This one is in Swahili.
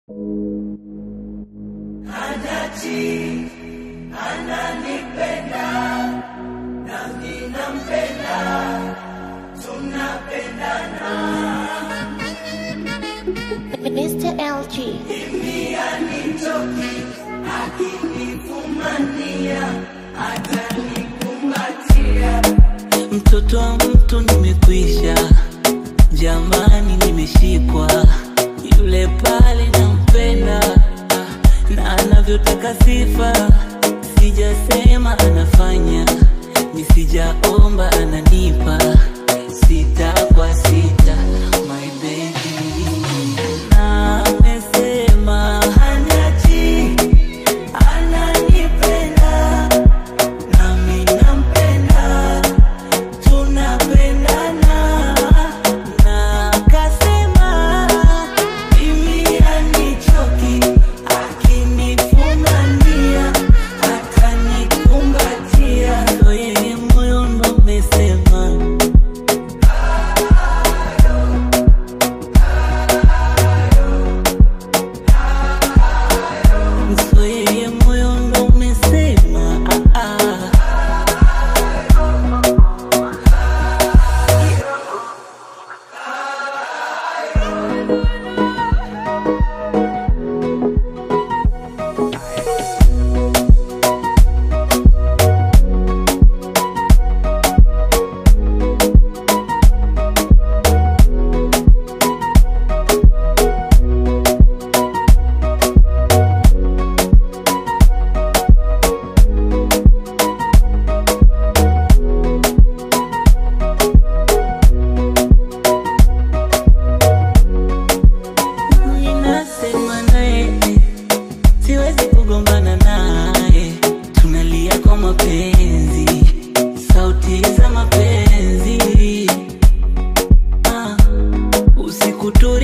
Hanachi ananipenda na mimi nampenda, tunapendana. Mr. LG Mimi anitoki akinifumania atanikumbatia. Mtoto wa mtu nimekwisha, jamani nimeshikwa, yule pale nampenda na anavyotaka sifa, sijasema anafanya, nisijaomba ananipa, sita kwa sita my baby. Na amesema haniachi, ananipenda na mimi nampenda, tunapendana. Na kasema mimi anichoki, akinifumania atanikumbatia. So yeye moyo ndo umesema so yeye moyo ndo umesema ninasema naye, siwezi kugombana naye, tunalia kwa mapenzi, sauti za mapenzi. Usiku tu